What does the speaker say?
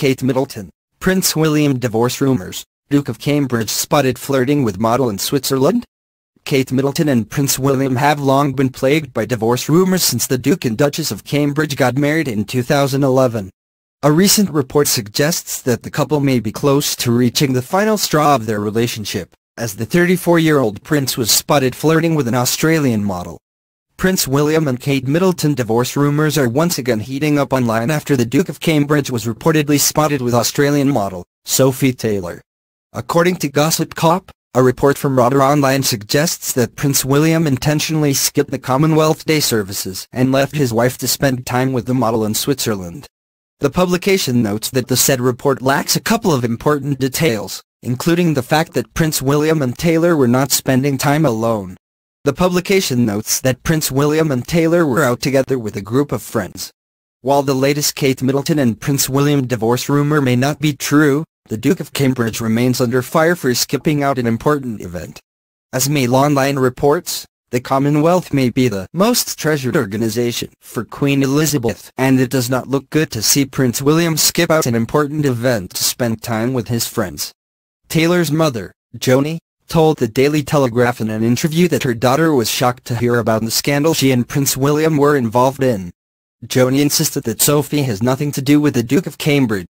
Kate Middleton, Prince William divorce rumors, Duke of Cambridge spotted flirting with model in Switzerland? Kate Middleton and Prince William have long been plagued by divorce rumors since the Duke and Duchess of Cambridge got married in 2011. A recent report suggests that the couple may be close to reaching the final straw of their relationship, as the 34-year-old prince was spotted flirting with an Australian model. Prince William and Kate Middleton divorce rumors are once again heating up online after the Duke of Cambridge was reportedly spotted with Australian model Sophie Taylor. According to Gossip Cop, a report from Radar Online suggests that Prince William intentionally skipped the Commonwealth Day services and left his wife to spend time with the model in Switzerland. The publication notes that the said report lacks a couple of important details, including the fact that Prince William and Taylor were not spending time alone. The publication notes that Prince William and Taylor were out together with a group of friends. While the latest Kate Middleton and Prince William divorce rumor may not be true, the Duke of Cambridge remains under fire for skipping out an important event. As Mail Online reports, the Commonwealth may be the most treasured organization for Queen Elizabeth, and it does not look good to see Prince William skip out an important event to spend time with his friends. Taylor's mother, Joni, told the Daily Telegraph in an interview that her daughter was shocked to hear about the scandal she and Prince William were involved in. Joni insisted that Sophie has nothing to do with the Duke of Cambridge,